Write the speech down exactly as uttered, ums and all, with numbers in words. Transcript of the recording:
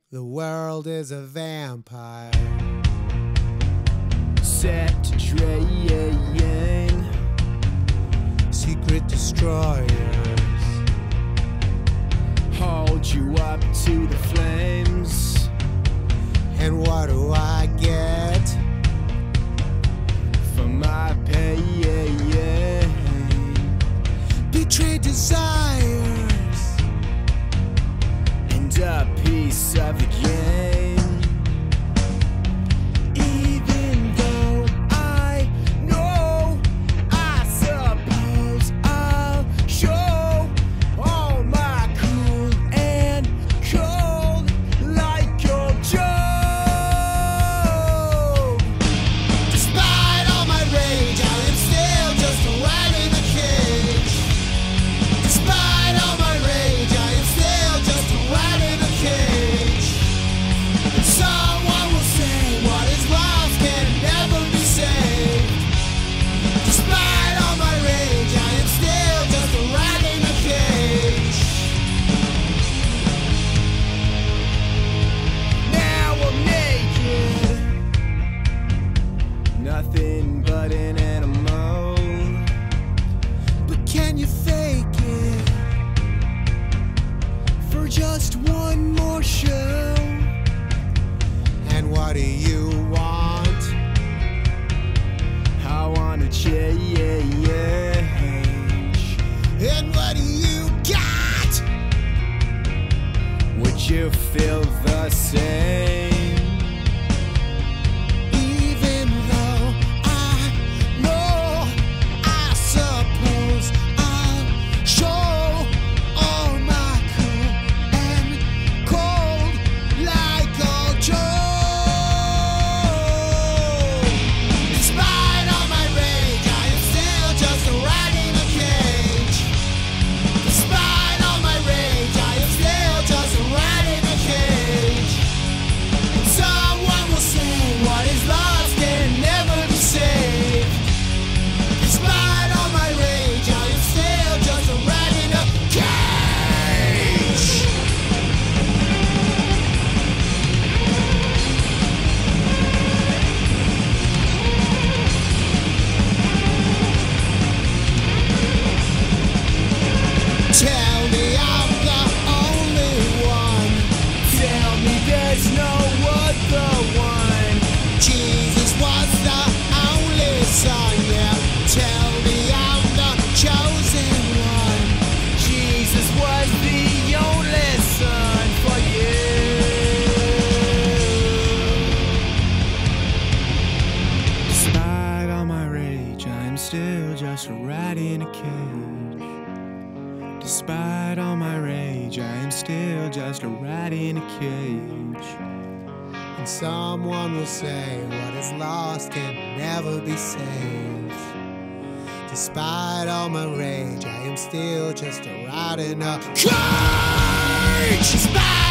The world is a vampire set to drain. Secret destroyers Hold you up to the flames. And what do I get for my pain? Betrayed desires And a piece of the game. Even though I know, I suppose I'll show all my cool and cold like old Joe. Despite all my rage, I am still just a rat in a cage. Despite all my rage, I am still just a rat in a cage. And someone will say what is lost can never be saved. Despite all my rage, I am still just a rat in a cage. Now I'm naked, nothing but an animal. But can you fake it for just one more show? And what do you want? I wanna change. And what do you got? Would you feel the same? Even though I know, I suppose I'll show all my cool and cold like old Joe. Despite all my rage, I am still just a rat in a cage. Despite all my rage, I am still just a rat in a cage. And someone will say what is lost can never be saved. Despite all my rage, I am still just a rat in a cage. Tell me I'm the only one. Tell me there's no other one. Jesus was the only son, yeah. Tell me I'm the chosen one. Jesus was the only son for you. Despite all my rage, I am still just a rat in a cage. Despite all my rage, I am still just a rat in a cage. And someone will say what is lost can never be saved. Despite all my rage, I am still just a rat in a cage. Despite